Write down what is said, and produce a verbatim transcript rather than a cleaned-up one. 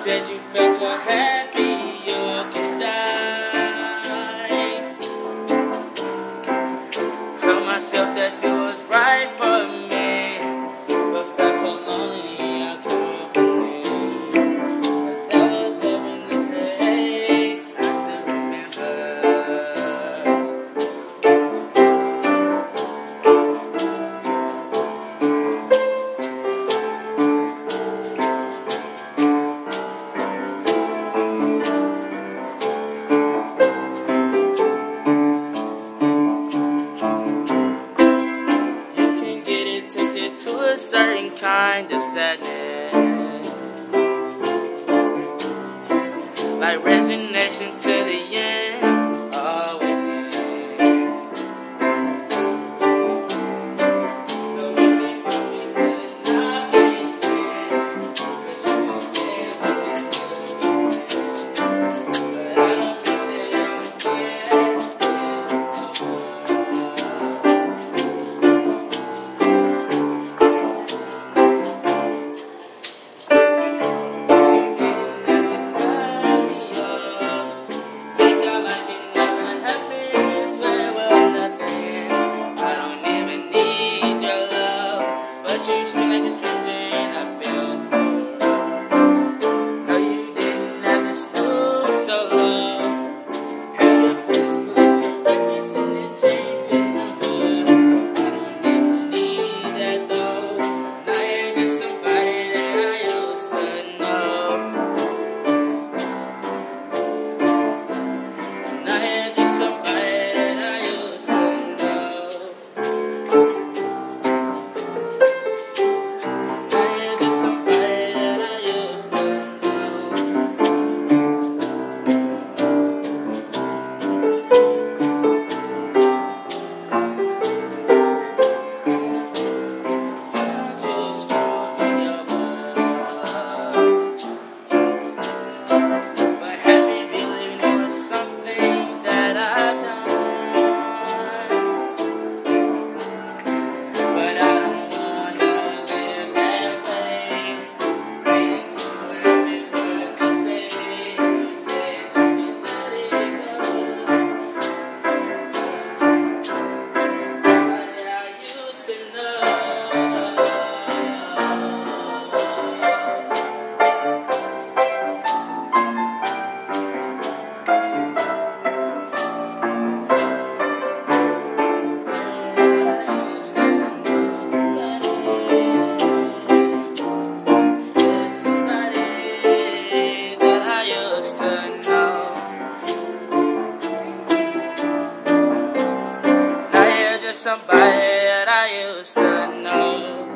said you felt so happy you could die. Told myself that you was right for me, but felt so lonely I couldn't believe. But that was love when they said, hey, I still remember. To a certain kind of sadness, like resignation to the end. Oh, with you. So when we found we could not make sense, 'cause you was there with me. But I don't think that I was there. You treat me like a stranger and I feel so wrong. No, you didn't have to stoop so low. Have your friends collect your records and then change your number. I don't even need that though. Now you're just somebody that I used to know. Now you're just somebody that I used to know. Somebody that I used to know.